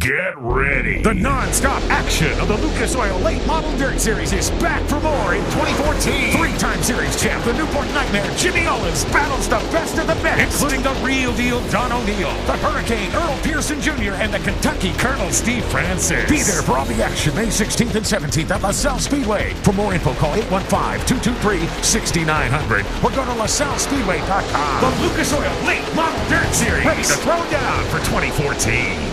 Get ready. The non-stop action of the Lucas Oil Late Model Dirt Series is back for more in 2014. Three-time series champ, the Newport Nightmare, Jimmy Owens, battles the best of the best, including the real deal Don O'Neill, the Hurricane Earl Pearson Jr., and the Kentucky Colonel Steve Francis. Be there for all the action May 16th and 17th at LaSalle Speedway. For more info, call 815-223-6900 or go to LaSalleSpeedway.com. The Lucas Oil Late Model Dirt Series, ready to throw down for 2014.